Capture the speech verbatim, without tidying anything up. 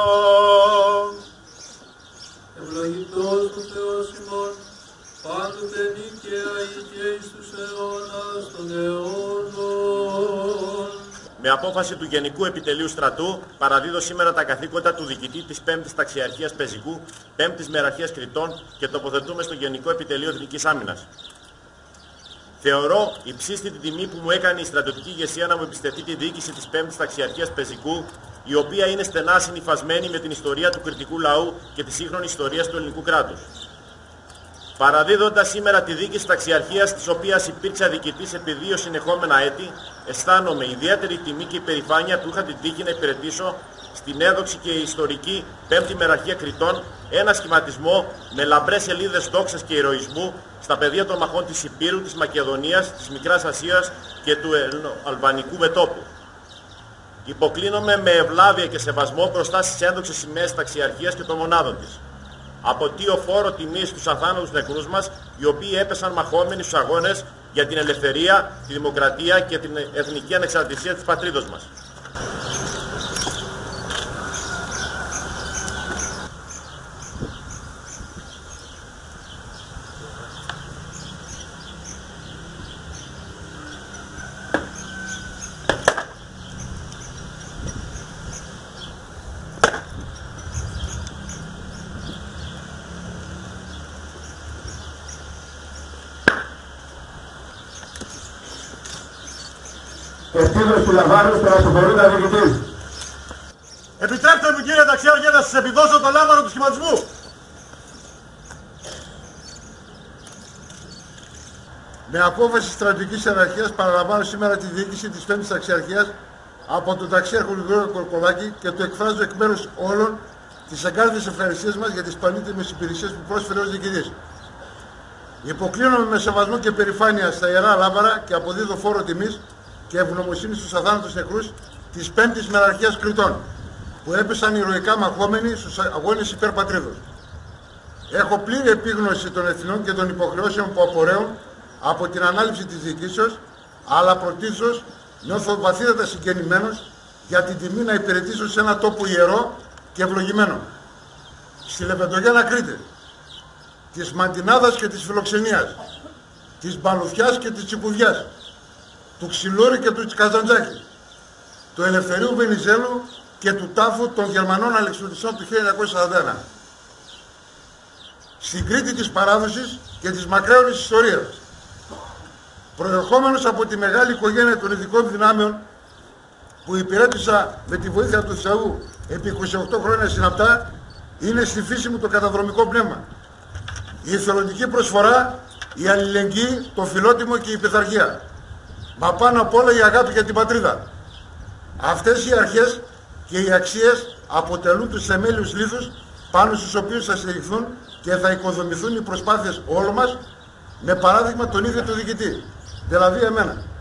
Ευλογητός ο Θεός ημών, πάντοτε νίκαια και εις τους αιώνας των αιώνων. Με απόφαση του Γενικού Επιτελείου Στρατού, παραδίδω σήμερα τα καθήκοντα του διοικητή της πέμπτης Ταξιαρχίας Πεζικού, πέμπτης Μεραρχίας Κρητών και τοποθετούμε στο Γενικό Επιτελείο Εθνικής Άμυνας. Θεωρώ υψίστη την τιμή που μου έκανε η στρατιωτική ηγεσία να μου εμπιστευτεί τη διοίκηση της πέμπτης Ταξιαρχίας Πεζικού, η οποία είναι στενά συνυφασμένη με την ιστορία του κρητικού λαού και τη σύγχρονη ιστορία του ελληνικού κράτους. Παραδίδοντας σήμερα τη διοίκηση της Ταξιαρχίας, της οποίας υπήρξα διοικητής επί δύο συνεχόμενα έτη, αισθάνομαι ιδιαίτερη τιμή και υπερηφάνεια που είχα την τύχη να υπηρετήσω στην έδοξη και ιστορική πέμπτη Μεραρχία Κρητών ένα σχηματισμό με λαμπρές σελίδες δόξας και ηρωισμού στα πεδία των μαχών της Υπήρου, της Μακεδονίας, της Μικράς Ασίας και του Αλβανικού μετώπου. Υποκλίνομαι με ευλάβεια και σεβασμό μπροστά στις ένδοξες σημαίες της Ταξιαρχίας και των μονάδων της. Αποτείω φόρο τιμής στους αθάνατους νεκρούς μας, οι οποίοι έπεσαν μαχόμενοι στους αγώνες για την ελευθερία, τη δημοκρατία και την εθνική ανεξαρτησία της πατρίδος μας. Ευθύνος του Λαμβάνου στον ασυγχωρούντα διοικητή. Επιτρέψτε μου, κύριε Ταξιάρχη, να σας επιδώσω το λάμβανο του σχηματισμού. Με απόφαση στρατιωτικής ιεραρχίας παραλαμβάνω σήμερα τη διοίκηση της πέμπτης Ταξιαρχίας από τον Ταξιάρχο Γρηγόριο Κορκολάκη και του εκφράζω εκ μέρους όλων τις εγκάρδιες ευχαριστίες μας για τις πανίτιμες υπηρεσίες που πρόσφερε ως διοικητής. Υποκλίνομαι με σεβασμό και περηφάνεια στα ιερά λάβαρα και αποδίδω φόρο τιμής και ευγνωμοσύνη στους αθάνατους νεκρούς της πέμπτης Μεραρχίας Κρητών, που έπεσαν ηρωικά μαχόμενοι στους αγώνες υπέρ πατρίδος. Έχω πλήρη επίγνωση των ευθυνών και των υποχρεώσεων που απορρέουν από την ανάληψη της διοικήσεως, αλλά πρωτίστως νιώθω βαθύτατα συγγενημένος για την τιμή να υπηρετήσω σε ένα τόπο ιερό και ευλογημένο. Στη Λεπεντογιάννα Κρήτη, της Μαντινάδας και της Φιλοξενίας, της Μπαλουθιάς και της Τσικουδιάς, του Ξυλούρη και του Καζαντζάκη, του Ελευθερίου Βενιζέλου και του τάφου των Γερμανών Αλεξιωτιστών του χίλια εννιακόσια σαράντα ένα. Στην Κρήτη της παράδοσης και της μακραίωνης ιστορίας, προερχόμενος από τη μεγάλη οικογένεια των ειδικών δυνάμεων που υπηρέτησα με τη βοήθεια του Θεού επί είκοσι οκτώ χρόνια συναπτά, είναι στη φύση μου το καταδρομικό πνεύμα. Η εθελοντική προσφορά, η αλληλεγγύη, το φιλότιμο και η πειθαρχία. Μα πάνω απ' όλα η αγάπη για την πατρίδα. Αυτές οι αρχές και οι αξίες αποτελούν τους θεμέλιους λίθους πάνω στους οποίους θα στηριχθούν και θα οικοδομηθούν οι προσπάθειες όλων μας, με παράδειγμα τον ίδιο τον διοικητή, δηλαδή εμένα.